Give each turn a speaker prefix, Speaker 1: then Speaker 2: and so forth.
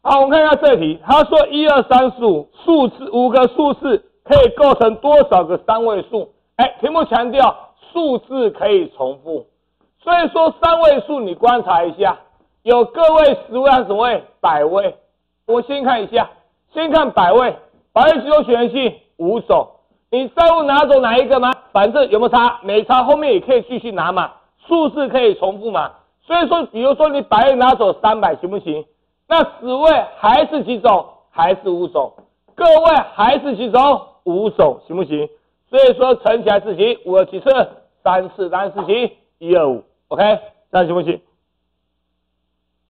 Speaker 1: 好，我们看一下这题，他说1、2、3、4、5数字5个数字可以构成多少个3位数？题目强调数字可以重复，所以说3位数你观察一下，有个位、10位还是什么位？百位。我先看一下，先看百位，百位几种选择性？5种。你在乎拿走哪一个吗？反正有没有差？没差，后面也可以继续拿嘛，数字可以重复嘛。所以说，比如说你百位拿走300行不行？那10位还是几种？还是5种。个位还是几种？5种，行不行？所以说乘起来是几？5、2、7、4、3、4，当然是几？1、2、5。OK，这样行不行？